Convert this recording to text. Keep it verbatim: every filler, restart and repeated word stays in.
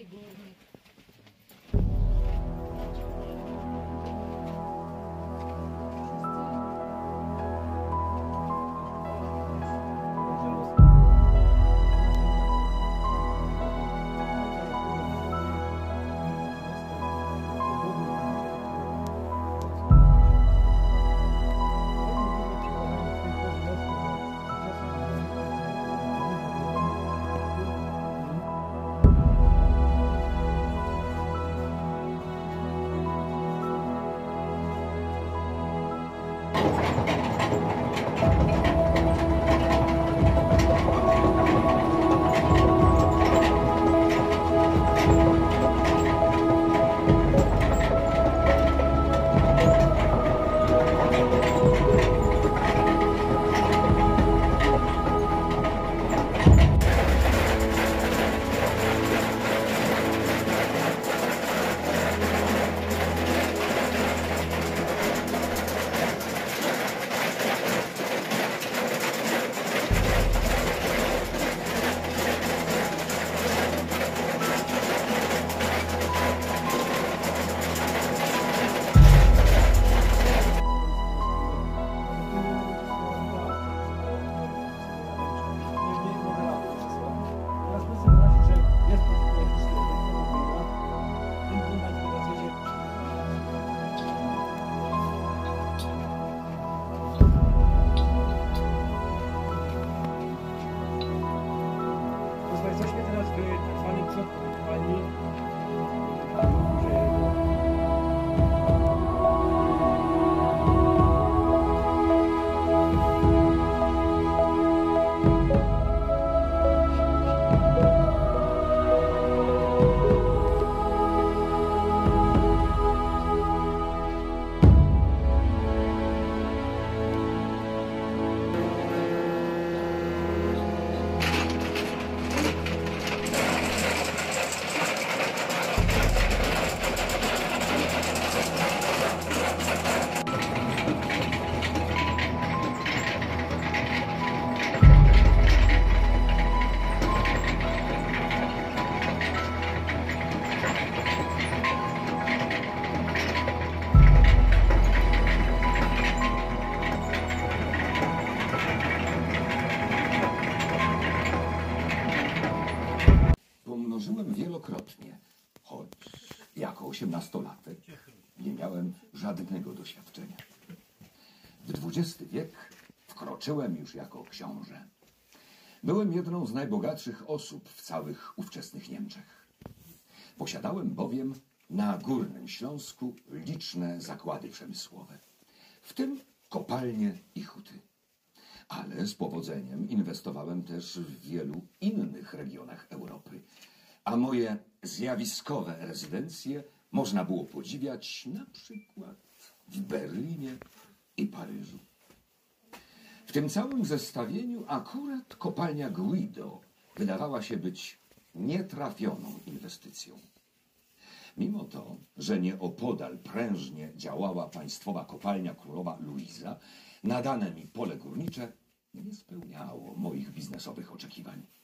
Pomnożyłem wielokrotnie, choć jako osiemnastolatek nie miałem żadnego doświadczenia. W dwudziesty wiek wkroczyłem już jako książę. Byłem jedną z najbogatszych osób w całych ówczesnych Niemczech. Posiadałem bowiem na Górnym Śląsku liczne zakłady przemysłowe, w tym kopalnie i huty. Ale z powodzeniem inwestowałem też w wielu innych regionach Europy, a moje zjawiskowe rezydencje można było podziwiać na przykład w Berlinie i Paryżu. W tym całym zestawieniu akurat kopalnia Guido wydawała się być nietrafioną inwestycją. Mimo to, że nieopodal prężnie działała państwowa kopalnia królowa Luiza, nadane mi pole górnicze nie spełniało moich biznesowych oczekiwań.